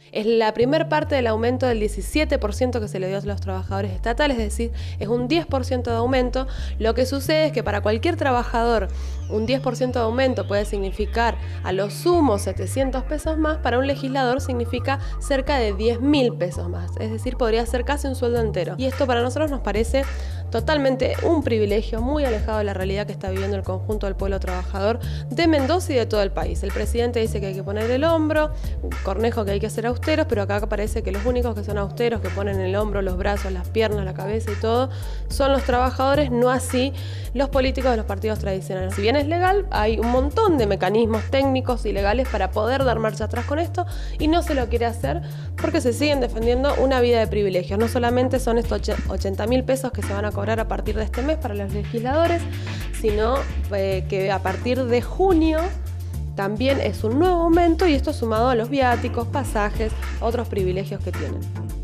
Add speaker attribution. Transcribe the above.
Speaker 1: Es la primera parte del aumento del 17% que se le dio a los trabajadores estatales, es decir, es un 10% de aumento. Lo que sucede es que para cualquier trabajador un 10% de aumento puede significar a lo sumo 700 pesos más, para un legislador significa cerca de 10.000 pesos más, es decir, podría ser casi un sueldo entero. Y esto para nosotros nos parece totalmente un privilegio, muy alejado de la realidad que está viviendo el conjunto del pueblo trabajador de Mendoza y de todo el país. El presidente dice que hay que poner el hombro, Cornejo que hay que ser austeros, pero acá parece que los únicos que son austeros, que ponen el hombro, los brazos, las piernas, la cabeza y todo, son los trabajadores, no así los políticos de los partidos tradicionales. Si bien es legal, hay un montón de mecanismos técnicos y legales para poder dar marcha atrás con esto, y no se lo quiere hacer porque se siguen defendiendo una vida de privilegios. No solamente son estos 80.000 pesos que se van a cobrar a partir de este mes para los legisladores, sino que a partir de junio también es un nuevo aumento, y esto sumado a los viáticos, pasajes, otros privilegios que tienen.